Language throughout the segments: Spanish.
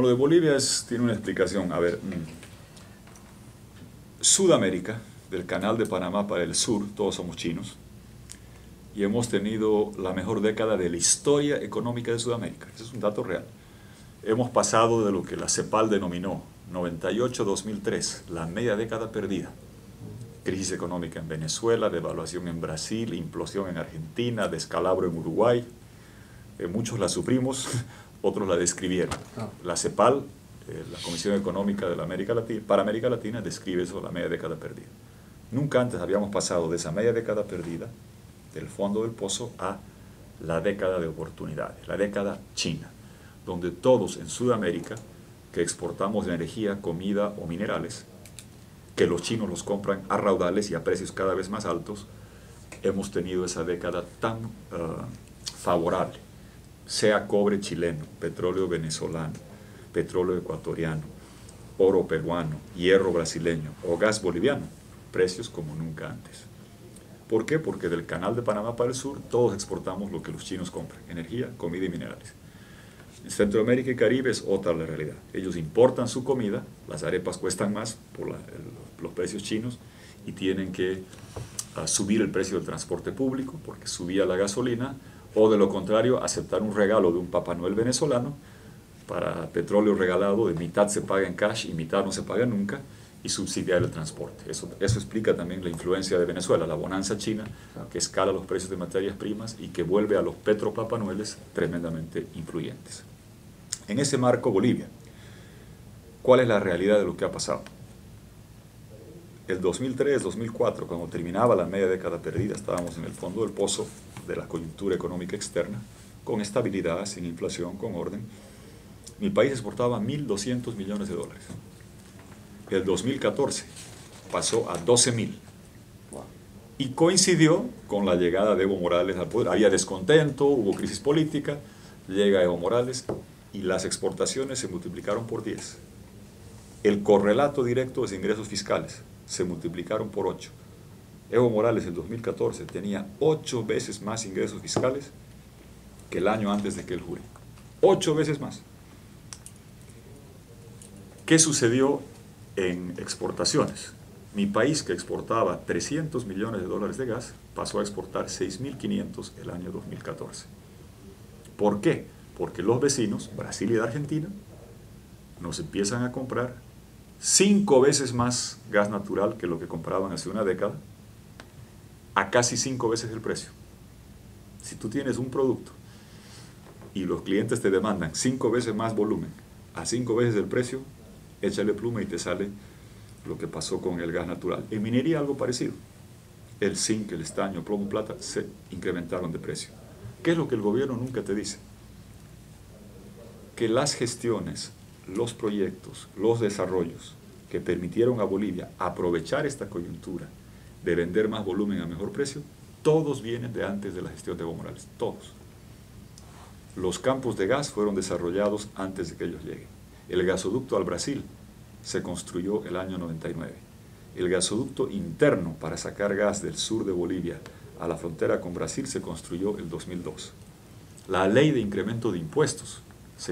Lo de Bolivia tiene una explicación. A ver, Sudamérica, del Canal de Panamá para el sur, todos somos chinos, y hemos tenido la mejor década de la historia económica de Sudamérica. Ese es un dato real. Hemos pasado de lo que la CEPAL denominó 98-2003, la media década perdida. Crisis económica en Venezuela, devaluación en Brasil, implosión en Argentina, descalabro en Uruguay. Muchos la sufrimos, otros la describieron. La CEPAL, la Comisión Económica de la para América Latina, describe eso, la media década perdida. Nunca antes habíamos pasado de esa media década perdida, del fondo del pozo, a la década de oportunidades, la década china, donde todos en Sudamérica, que exportamos energía, comida o minerales, que los chinos los compran a raudales y a precios cada vez más altos, hemos tenido esa década tan favorable, sea cobre chileno, petróleo venezolano, petróleo ecuatoriano, oro peruano, hierro brasileño o gas boliviano, precios como nunca antes. ¿Por qué? Porque del Canal de Panamá para el sur todos exportamos lo que los chinos compran, energía, comida y minerales. En Centroamérica y Caribe es otra la realidad. Ellos importan su comida, las arepas cuestan más por los precios chinos y tienen que subir el precio del transporte público porque subía la gasolina, o de lo contrario aceptar un regalo de un Papá Noel venezolano para petróleo regalado, de mitad se paga en cash y mitad no se paga nunca, y subsidiar el transporte. Eso explica también la influencia de Venezuela, la bonanza china, que escala los precios de materias primas y que vuelve a los petropapanueles tremendamente influyentes. En ese marco, Bolivia, ¿cuál es la realidad de lo que ha pasado? El 2003-2004, cuando terminaba la media década perdida, estábamos en el fondo del pozo de la coyuntura económica externa, con estabilidad, sin inflación, con orden. Mi país exportaba 1.200 millones de dólares. El 2014 pasó a 12.000. Y coincidió con la llegada de Evo Morales al poder. Había descontento, hubo crisis política, llega Evo Morales y las exportaciones se multiplicaron por 10. El correlato directo de ingresos fiscales se multiplicaron por 8. Evo Morales en 2014 tenía 8 veces más ingresos fiscales que el año antes de que él jure. 8 veces más. ¿Qué sucedió en exportaciones? Mi país, que exportaba 300 millones de dólares de gas, pasó a exportar 6.500 el año 2014. ¿Por qué? Porque los vecinos, Brasil y Argentina, nos empiezan a comprar 5 veces más gas natural que lo que compraban hace una década, a casi 5 veces el precio. Si tú tienes un producto y los clientes te demandan 5 veces más volumen, a 5 veces el precio, échale pluma y te sale lo que pasó con el gas natural. En minería algo parecido. El zinc, el estaño, plomo, plata se incrementaron de precio. ¿Qué es lo que el gobierno nunca te dice? Que las gestiones, los proyectos, los desarrollos que permitieron a Bolivia aprovechar esta coyuntura de vender más volumen a mejor precio, todos vienen de antes de la gestión de Evo Morales, todos. Los campos de gas fueron desarrollados antes de que ellos lleguen. El gasoducto al Brasil se construyó el año 99. El gasoducto interno para sacar gas del sur de Bolivia a la frontera con Brasil se construyó el 2002. La ley de incremento de impuestos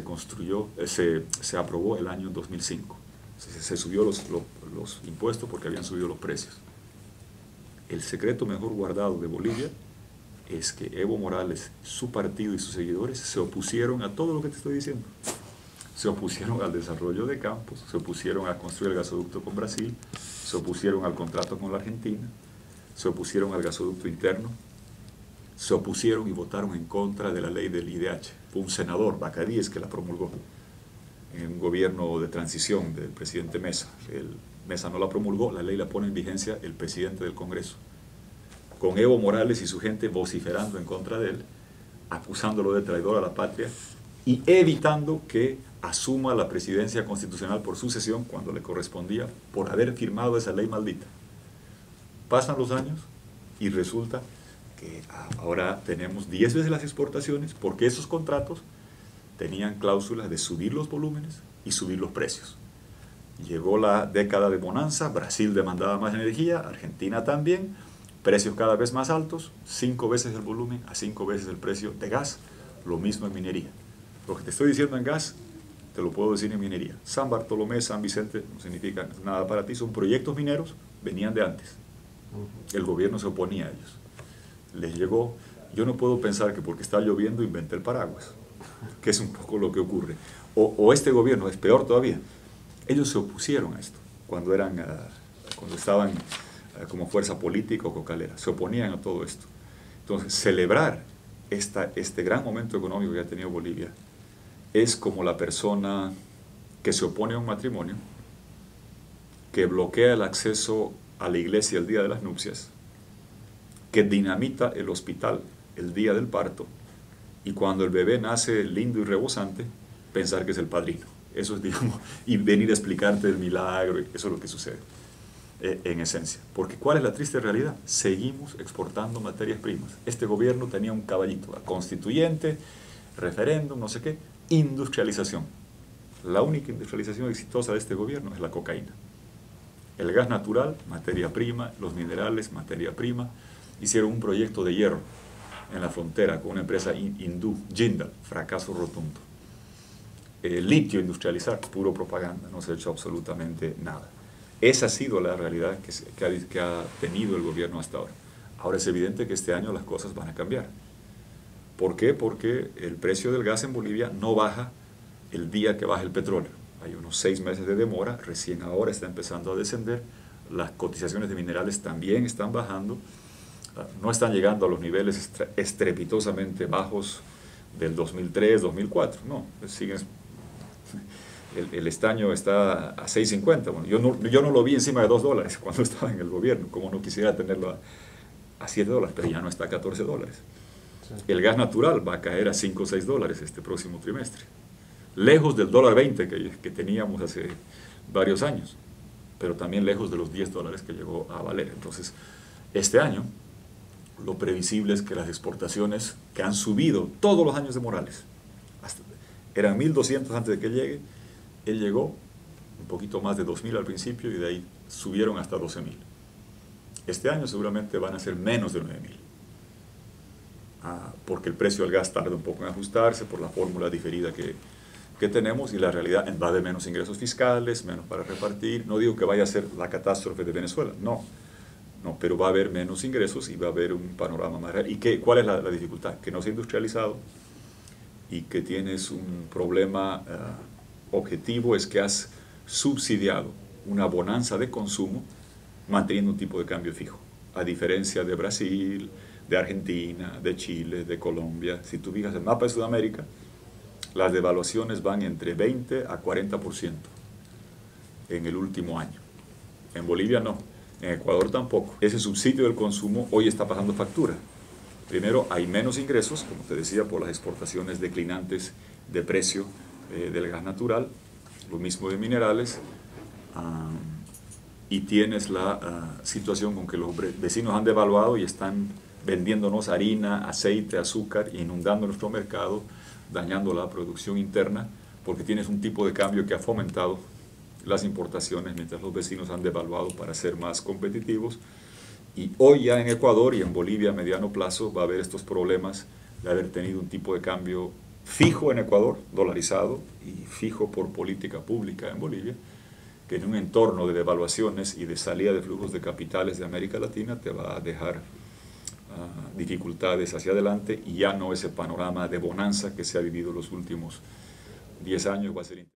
se aprobó el año 2005. Se subió los impuestos porque habían subido los precios. El secreto mejor guardado de Bolivia es que Evo Morales, su partido y sus seguidores se opusieron a todo lo que te estoy diciendo. Se opusieron al desarrollo de campos, se opusieron a construir el gasoducto con Brasil, se opusieron al contrato con la Argentina, se opusieron al gasoducto interno, se opusieron y votaron en contra de la ley del IDH. Fue un senador, Bacadíes, que la promulgó en un gobierno de transición del presidente Mesa. Mesa no la promulgó, la ley la pone en vigencia el presidente del Congreso. Con Evo Morales y su gente vociferando en contra de él, acusándolo de traidor a la patria y evitando que asuma la presidencia constitucional por sucesión cuando le correspondía, por haber firmado esa ley maldita. Pasan los años y resulta que ahora tenemos 10 veces las exportaciones porque esos contratos tenían cláusulas de subir los volúmenes y subir los precios. Llegó la década de bonanza, Brasil demandaba más energía, Argentina también, precios cada vez más altos, 5 veces el volumen a 5 veces el precio de gas, lo mismo en minería. Lo que te estoy diciendo en gas, te te lo puedo decir en minería. San Bartolomé, San Vicente, no significa nada para ti, son proyectos mineros, venían de antes. El gobierno se oponía a ellos. Les llegó, yo no puedo pensar que porque está lloviendo inventé el paraguas, que es un poco lo que ocurre. O este gobierno, es peor todavía, ellos se opusieron a esto, cuando estaban como fuerza política o cocalera, se oponían a todo esto. Entonces, celebrar este gran momento económico que ha tenido Bolivia es como la persona que se opone a un matrimonio, que bloquea el acceso a la iglesia el día de las nupcias, que dinamita el hospital el día del parto, y cuando el bebé nace lindo y rebosante, pensar que es el padrino. Eso es, digamos, y venir a explicarte el milagro, eso es lo que sucede, en esencia. Porque ¿cuál es la triste realidad? Seguimos exportando materias primas. Este gobierno tenía un caballito, constituyente, referéndum, no sé qué, industrialización. La única industrialización exitosa de este gobierno es la cocaína. El gas natural, materia prima, los minerales, materia prima. Hicieron un proyecto de hierro en la frontera con una empresa hindú, Jindal, fracaso rotundo. Litio industrializar, puro propaganda, no se ha hecho absolutamente nada. Esa ha sido la realidad que ha tenido el gobierno hasta ahora. Ahora es evidente que este año las cosas van a cambiar. ¿Por qué? Porque el precio del gas en Bolivia no baja el día que baja el petróleo. Hay unos 6 meses de demora, recién ahora está empezando a descender, las cotizaciones de minerales también están bajando, no están llegando a los niveles estrepitosamente bajos del 2003, 2004, no, siguen, el estaño está a 6.50, bueno, yo no lo vi encima de $2 cuando estaba en el gobierno, como no quisiera tenerlo a $7, pero ya no está a $14. Sí. El gas natural va a caer a 5 o 6 dólares este próximo trimestre, lejos del $1.20 que teníamos hace varios años, pero también lejos de los $10 que llegó a valer. Entonces, este año, lo previsible es que las exportaciones que han subido todos los años de Morales, eran 1.200 antes de que llegue, él llegó un poquito más de 2.000 al principio y de ahí subieron hasta 12.000. Este año seguramente van a ser menos de 9.000. Porque el precio del gas tarda un poco en ajustarse por la fórmula diferida que tenemos, y la realidad va a haber menos ingresos fiscales, menos para repartir. No digo que vaya a ser la catástrofe de Venezuela, no, pero va a haber menos ingresos y va a haber un panorama más real. ¿Y cuál es la dificultad? Que no se ha industrializado y que tienes un problema objetivo, es que has subsidiado una bonanza de consumo manteniendo un tipo de cambio fijo, a diferencia de Brasil, de Argentina, de Chile, de Colombia. Si tú fijas el mapa de Sudamérica, las devaluaciones van entre 20 a 40% en el último año. En Bolivia no, en Ecuador tampoco. Ese subsidio del consumo hoy está pasando factura. Primero, hay menos ingresos, como te decía, por las exportaciones declinantes de precio del gas natural, lo mismo de minerales, y tienes la situación con que los vecinos han devaluado y están vendiéndonos harina, aceite, azúcar, inundando nuestro mercado, dañando la producción interna, porque tienes un tipo de cambio que ha fomentado las importaciones mientras los vecinos han devaluado para ser más competitivos. Y hoy ya en Ecuador y en Bolivia a mediano plazo va a haber estos problemas de haber tenido un tipo de cambio fijo en Ecuador, dolarizado, y fijo por política pública en Bolivia, que en un entorno de devaluaciones y de salida de flujos de capitales de América Latina te va a dejar dificultades hacia adelante, y ya no ese panorama de bonanza que se ha vivido los últimos 10 años va a ser